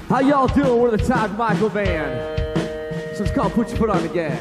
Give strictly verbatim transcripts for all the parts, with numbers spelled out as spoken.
How y'all doing? We're the Todd Michael Band. So it's called Put Your Foot on the Gas.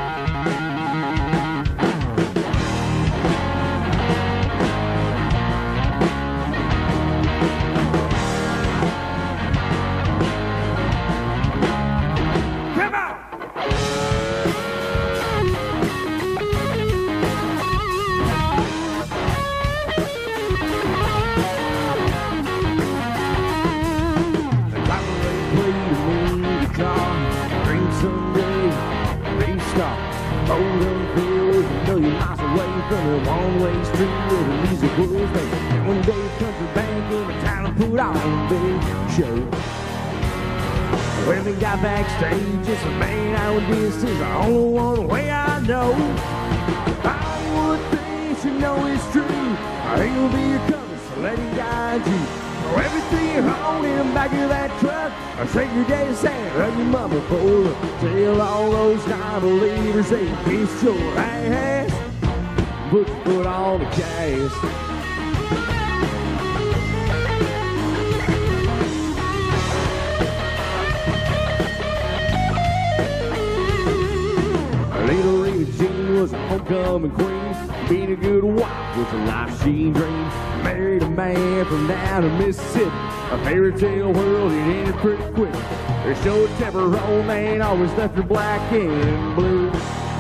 One-way street where the music was made. And one day country band came to town and put on a big show. When we got backstage, just a man I would miss is the only one way I know. Hollywood things you know is true. I ain't gonna be your compass, so let it guide you. Throw everything you own in the back of that truck. Or shake your daddy's hand, run your mama for up. Tell all those non-believers they kiss your ass. Put your foot on the gas. Little Rita Jean was a homecoming queen. Being a good wife was a life she dreamed. Married a man from down in Mississippi. A fairy tale world, it ended pretty quick. Her short-tempered old man always left her black and blue.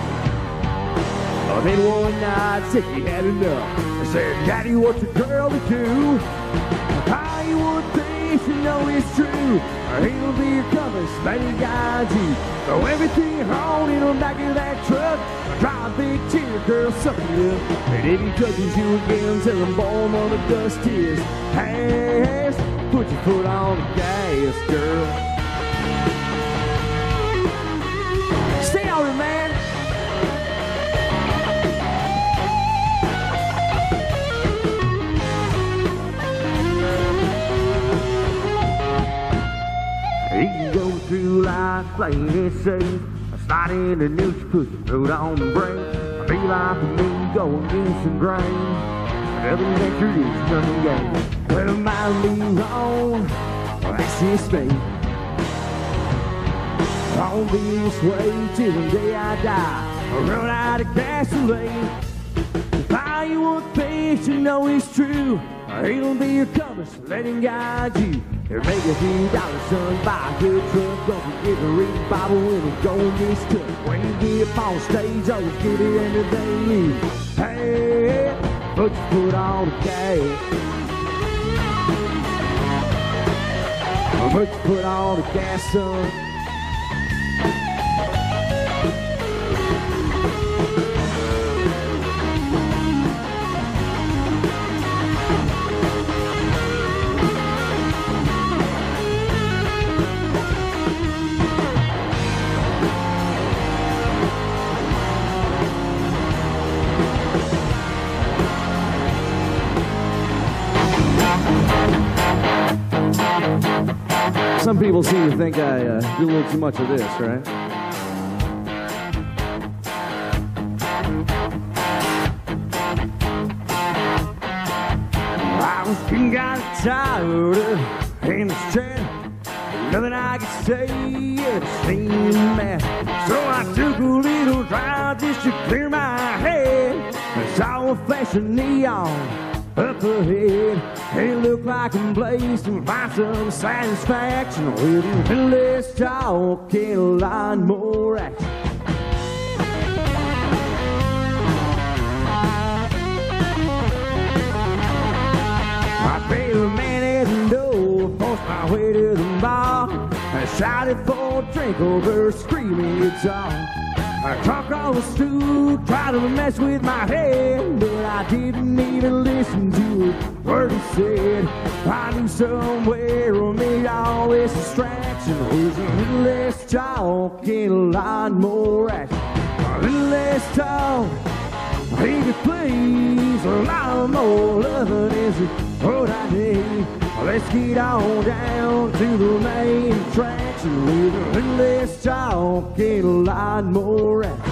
Oh, then one night, said he had enough. I said, Daddy, what's a girl to do? Hollywood thinks you know it's true. He'll be your compass, let it guide you. Throw everything you own in the back of that truck. Drive a big tear, girl, suck it up. And if he touches you again, tell him, boy, mother dust his ass. Put your foot on the gas, girl. Stay on it, man. You can go through life playing it safe. Slide in the news, put your foot on the brake. Be like me, go against the grain. Another adventure is nothing gained. Well, it might be wrong, well, that's just me. I'll be this way till the day I die. I'll run out of gasoline. If Hollywood thinks you know it's true, it'll be your compass, let him guide you. Or make a few dollars, son, buy a good truck. Don't forget to read the Bible when it's going this tough. When you get up on stage, always get it anything you. Hey, put your foot on the gas. Put your foot on the gas, son. Some people seem to think I uh, do a little too much of this, right? I was getting kind of tired of in this chair. Nothing I could say, it seemed mad. So I took a little drive just to clear my head. I saw a flash of neon up ahead. It looked like a place to find some satisfaction with a little less talk and a lot more action. I paid the man at the door, forced my way to the bar. I shouted for a drink over a screaming guitar. I talked on the stool, tried to mess with my head, but I didn't even listen to a word he said. I knew somewhere amid all this distraction was a little less talk and a lot more action. A little less talk, he could please, a lot more loving is what I need. Let's get on down to the main attraction with a little less talk and a lot more action.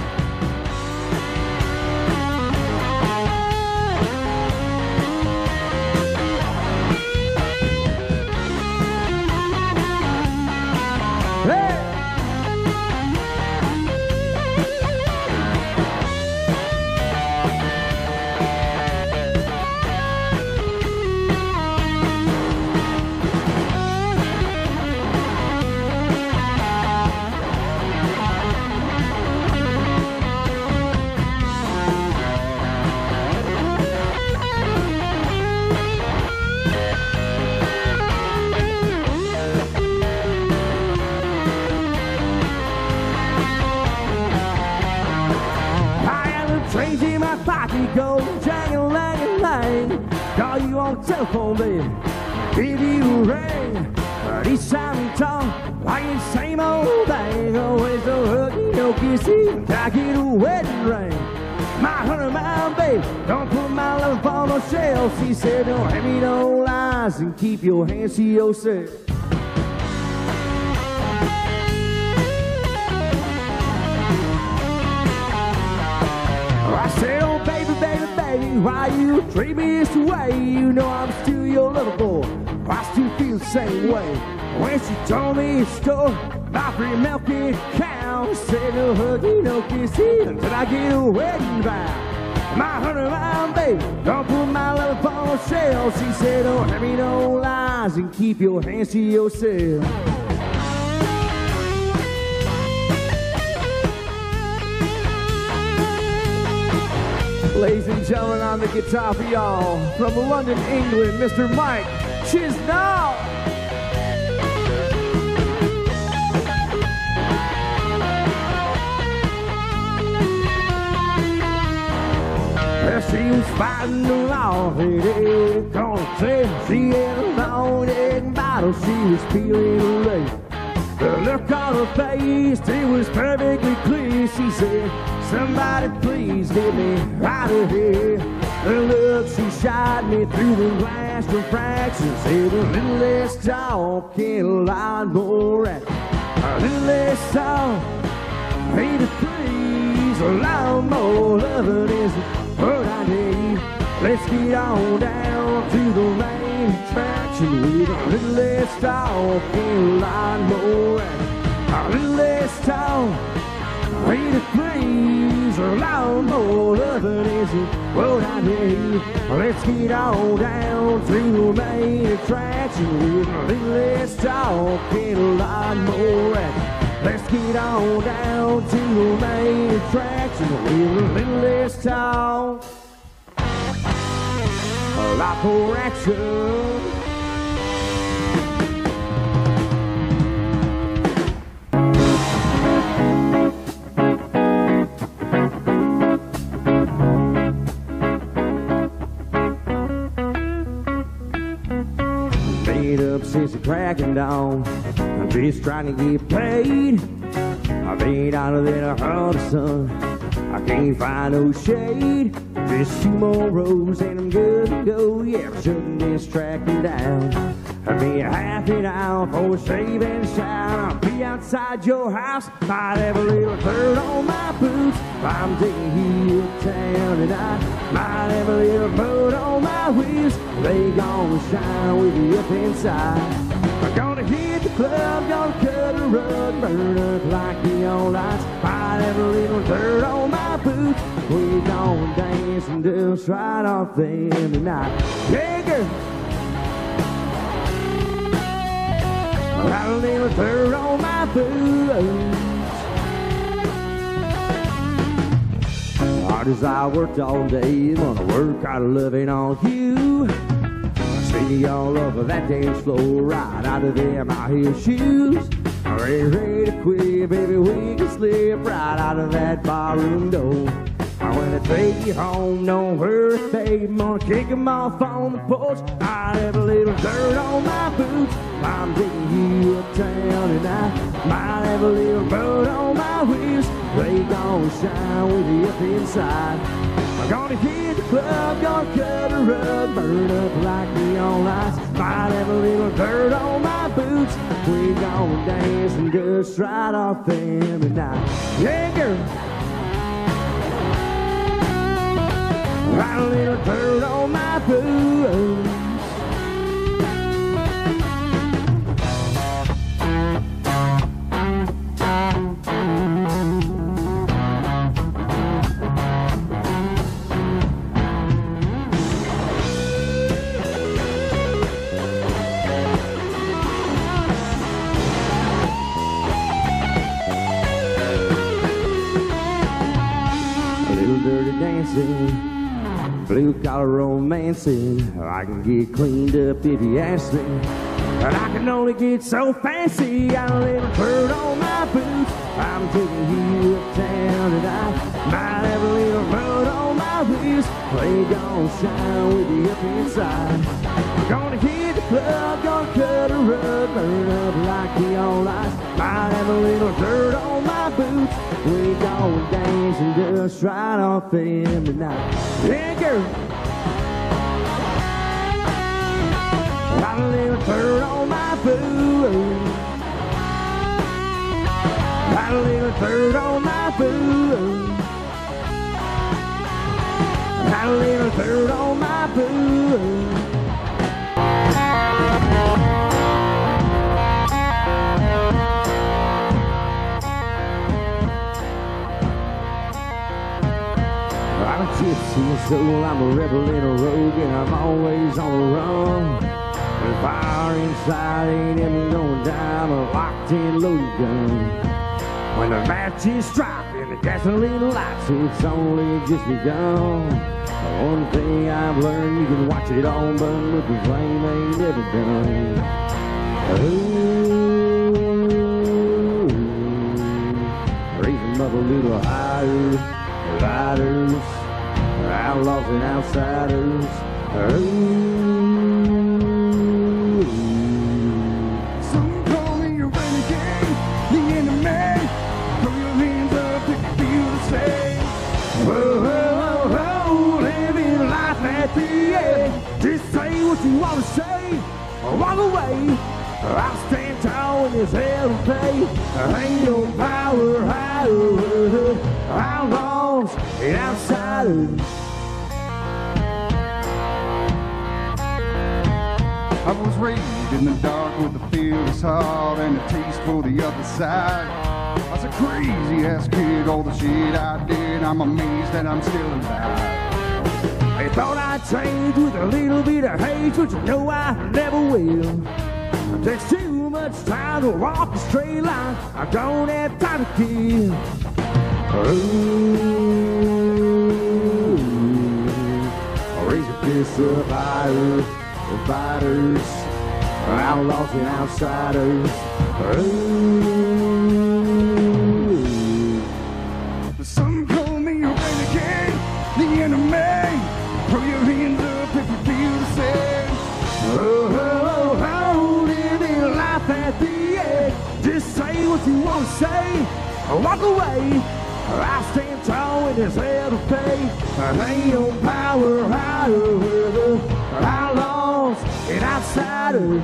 like he goes jangling, lang, lang. Call you on the telephone, baby, give you a ring. But each time you talk, like the same old thing. Always no hooky, no kissy, until I get a wedding ring. My hundred mile baby, don't put my love on no shelf. She said, don't have me no lies and keep your hands to yourself. I said, oh baby, baby, baby, why you treat me this way? You know I'm still your little boy, I still feel the same way. When she told me a story about free milky cow, she said, no huggy, no kissy, until I get a wedding vow. My hundred mile baby, don't put my love on sale. She said, don't have me no lies and keep your hands to yourself. Ladies and gentlemen, on the guitar for y'all, from London, England, Mister Mike Chisnall. Well, she was fighting the law, hey, gonna say she had a long egg bottle, she was peeling away. The look on her face, it was perfectly clear. She said, somebody please get me out of here. The look she shot me through the glass refraction said, a little less talk and a lot more action. A little less talk, hey to please, a lot more loving is what I need. Let's get on down to the main attraction with a little less talk and a lot more action. A little less talk, hey to please, a lot more loving is what I need. Let's get on down to the main attraction with a little less talk and a lot more action. Let's get on down to the main attraction with a little less talk, a lot more action. Since the cracking dawn, I'm just trying to get paid. I've been out of there hard sun, I can't find no shade. Just two more rows and I'm good to go. Yeah, I'm shutting this tracking down. I'll be a half an hour for a shave and shout. I'll be outside your house, might have a little dirt on my boots. I'm taking you uptown tonight, might have a little mud on my wheels. They gonna shine with you up inside. I'm gonna hit the club, gonna cut a rug, burn up like neon lights. Might have a little dirt on my boots. We gonna dance and dust right off them tonight. Yeah, girl. Got a little dirt on my boots. Hard as I worked all day, gonna work out of loving on you. See all over that dance floor, right out of them high heel shoes. I'm ready, ready to quit, baby, we can slip right out of that barroom door. I'm gonna take you home, don't hurry, babe. I'm gonna kick 'em off on the porch. I have a little dirt on my boots. I'm taking you uptown tonight. Might have a little mud on my wheels. They gonna shine with you up inside. I'm gonna hit the club, gonna cut a rug, burn up like neon lights. Might have a little dirt on my boots. We gonna dance and dust right off them tonight. Yeah, girl. Got a little dirt on my boots. A little dirty dancing, blue collar romancing. I can get cleaned up if you ask me, but I can only get so fancy. Got a little dirt on my boots. I'm taking you uptown tonight. Might have a little mud on my wheels. is they gon' shine with you up inside. Gonna hit the club, gonna cut a rug, burn up like neon lights. Might have a little dirt on my boots. We gon' dance and just right off in the night. Yeah, girl. Got a little dirt on my boots. Got a little dirt on my boots. Got a little dirt on my boots. I'm a gypsy soul, I'm a rebel in a rogue, and I'm always on the run. The fire inside ain't ever going down, a locked in loaded gun. When the matches drop and the gasoline lights, it's only just begun. One thing I've learned, you can watch it all burn, but the flame ain't never done. Ooh, raise them up a little higher, riders, outlaws and outsiders. Ooh, some call me a renegade, the enemy. Throw your hands up if you feel the same. Whoa, whoa, whoa, whoa, living life at the end. Just say what you want to say, or walk away. I'll stand tall in this hell to pay. Ain't no power higher, outlaws and outsiders. I was raised in the dark with a feel of salt and a taste for the other side. I was a crazy ass kid, all the shit I did, I'm amazed that I'm still alive. They thought I'd change with a little bit of hate, but you know I never will. It takes too much time to walk a straight line. I don't have time to kill. Ooh, raise your fist up higher, the fighters, outlaws and outsiders. Ooh, some call me a renegade, the enemy. Throw your hands up if you feel the same. Oh, oh, oh, oh, living life at the end. Just say what you want to say, or walk away. I stand tall in this hell to pay. Ain't no power higher with the outlaws and outsiders.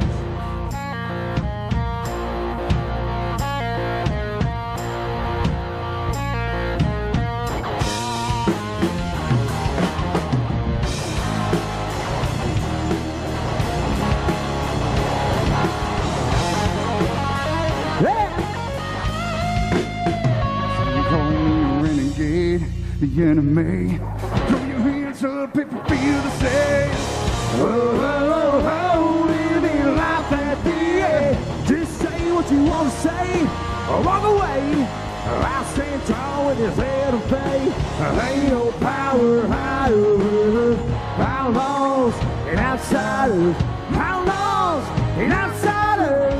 The enemy. Throw your hands up if you feel the same. Oh, oh, oh, oh, living life at the end. Just say what you want to say, or walk away. I'll stand tall with this head of pay. Ain't no power higher, outlaws and outsiders. Outlaws and outsiders.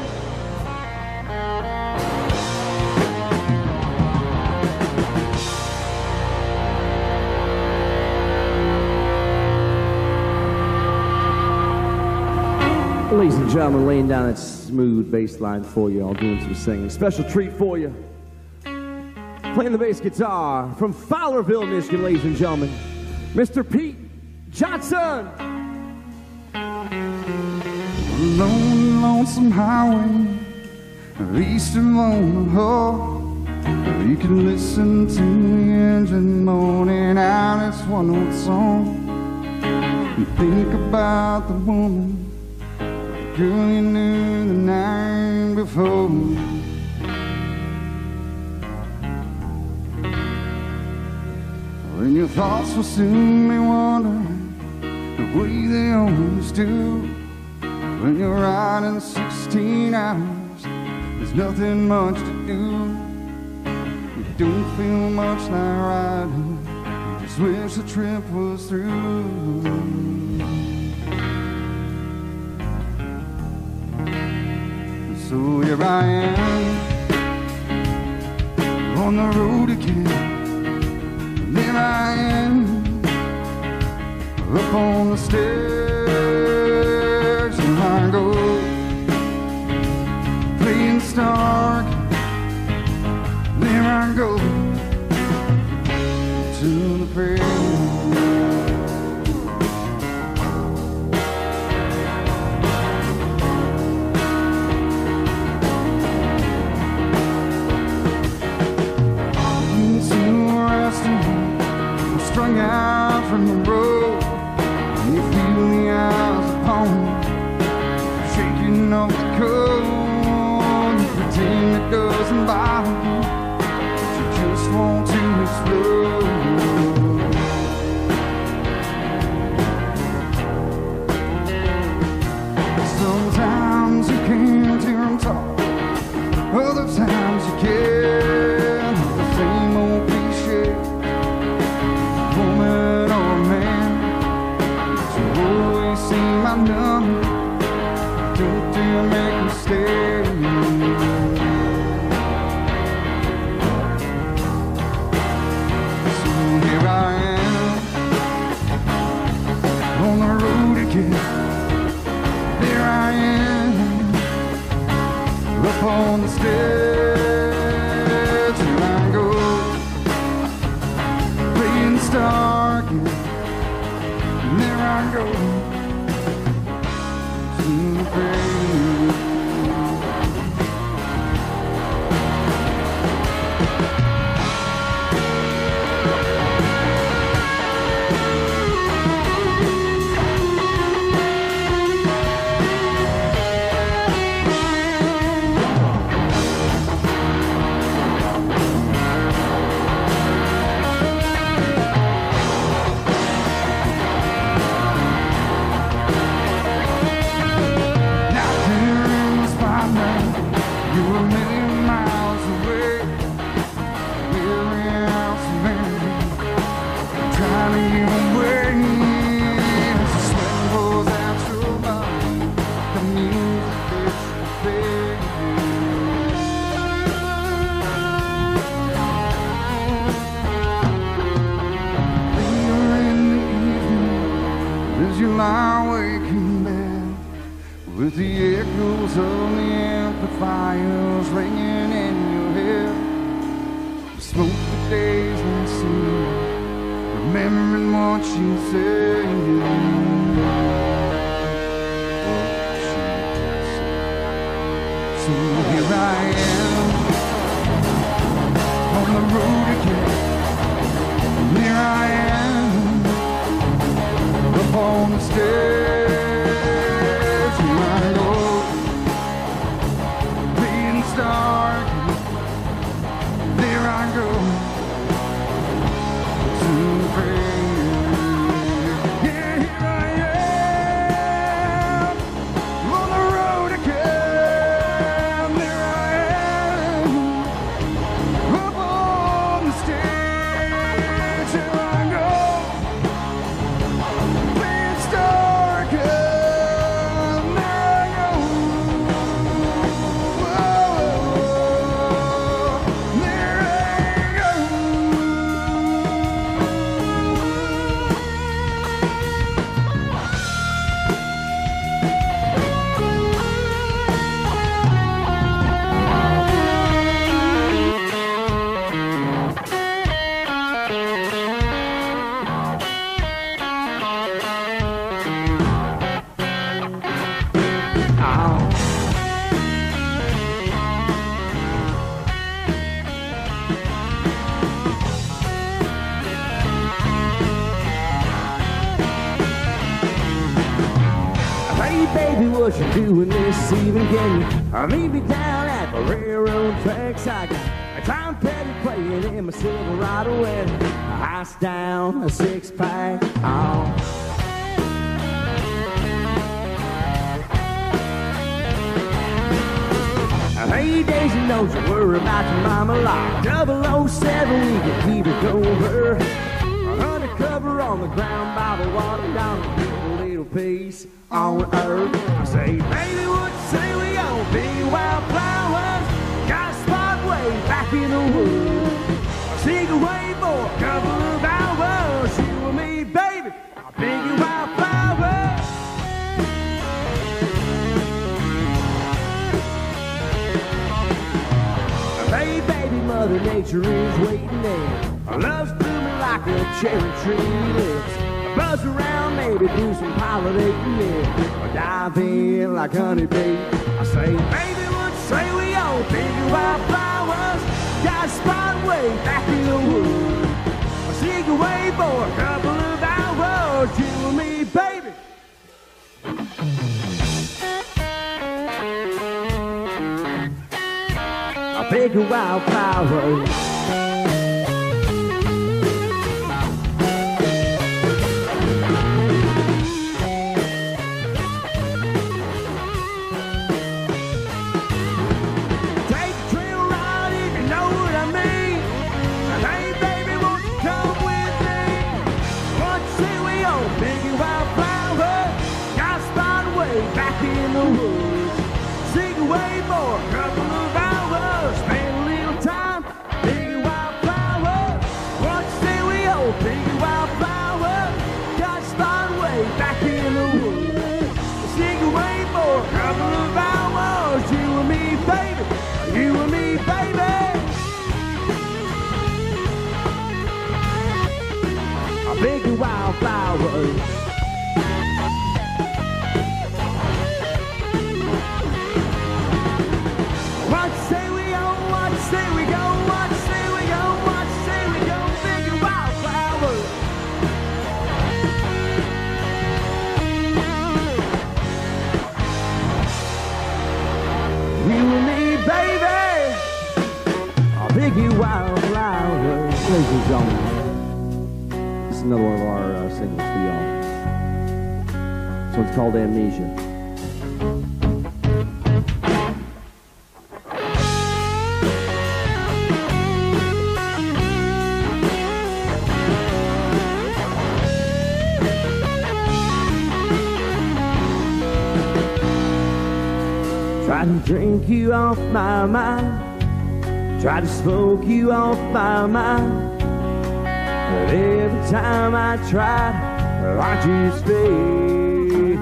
Ladies and gentlemen, laying down that smooth bass line for you, all doing some singing. Special treat for you. Playing the bass guitar from Fowlerville, Michigan, ladies and gentlemen, Mister Pete Johnson. Lone, lonesome highway, east of Omaha. You can listen to the engine moaning out its one old song. And think about the woman, girl you knew the night before. And your thoughts will soon be wandering the way they always do. When you're riding sixteen hours, there's nothing much to do. You don't feel much like riding, you just wish the trip was through. So here I am, on the road again. And there I am, up on the stairs, and I go playing Stark. There I go to the fair. Strung out from the road, and you feel the eyes upon you, shaking off the cold. You pretend it doesn't bother you, but you just want to explode. Sometimes you can't hear them talk, other times you can. The same old cliche, woman or man, you always seem my number. Don't dare make me stay. So here I am on the road again. There I am up on the stairs, and I go playing Stark, and there I go to the grave. Lie awake in bed with the echoes of the amplifiers ringing in your head. Smoke the days and see, remembering what you said. So here I am on the road again. Here I am on the stairs, and I go being Stark. There I go to the grave. Yeah, here I am on the road again. There I am up on the stairs. Here I go. Baby, what you doing this evening? Can you uh, meet me down at the railroad tracks? I got a Tom Petty playing in my Silverado with a ice down, a six pack. Oh. Hey, Daisy knows you worry about your mama like double oh seven, we can keep it over. Undercover on the ground by the water, down a little piece on earth. I say, baby, what you say we all be wildflowers? Got a spot way back in the woods. I'll sing away for a couple of hours. You and me, baby, I'll pick you out. nature is waiting there. Love's blooming like a cherry tree lips. Buzz around, maybe do some piloting, yeah. Or dive in like honey bee. I say, baby, what say we all think about flowers? Got a spot way back in the woods. I'll sneak away for a couple of hours, you and me, baby. I'll pick a wildflower. Big wildflowers. What say we go? What say we go? What say we go? What say we go? Big wildflowers. You and me, baby. A big wildflowers. Ladies and gentlemen. Another one of our uh, singles for y'all. This one's called Amnesia. Tried to drink you off my mind, tried to smoke you off my mind. But every time I tried, I just stayed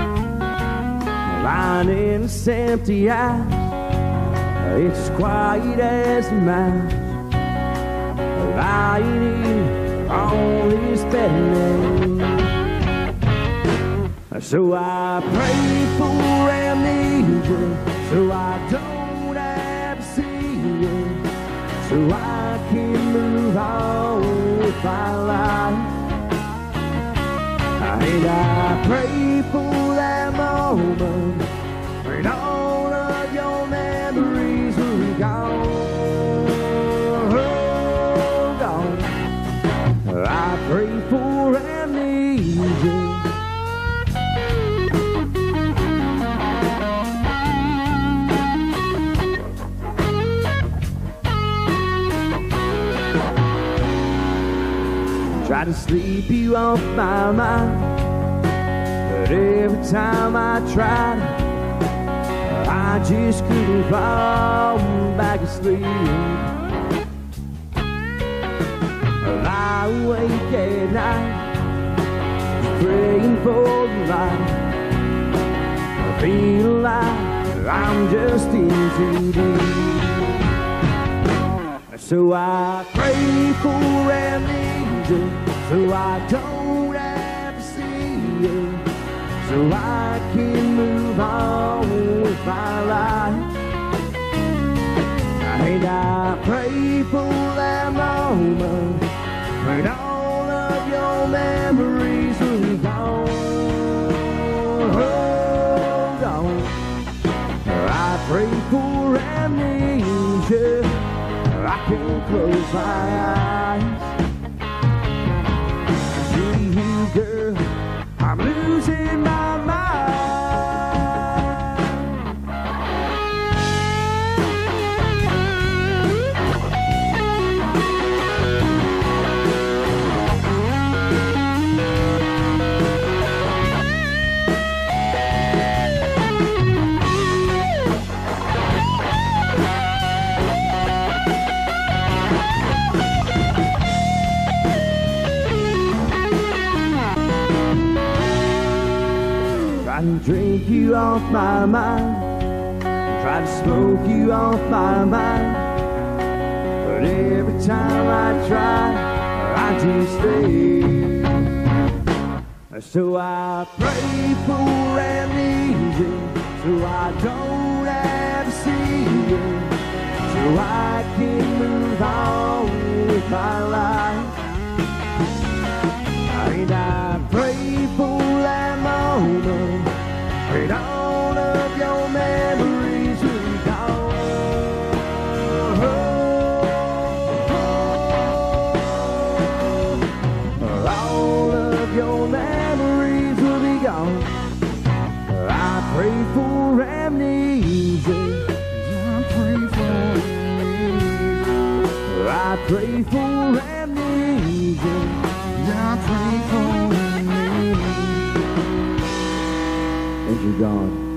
lying in this empty house. It's as quiet as a mouse, lying here on this bed. So I pray for amnesia, so I don't have to see you, so I can move on my life. And I pray for that moment when all of your memories will be gone, oh, gone. I pray for amnesia. Try to sleep you off my mind, but every time I tried, I just couldn't fall back asleep. I lie awake at night, just praying for the light. I feel like I'm just in too deep. So I pray for amnesia, so I don't have to see you, so I can move on with my life. And I pray for that moment when all of your memories will be gone, oh, gone. I pray for amnesia, I can close my eyes. Girl, I'm losing my mind. I can drink you off my mind, try to smoke you off my mind. But but every time I try, I just stay. So I pray for amnesia, so I don't have to see you, so I can move on with my life. And I pray for that moment when all of your memories will be gone. All of your memories will be gone. I pray for amnesia. I pray for amnesia. I pray for amnesia. I pray for amnesia. And you're gone.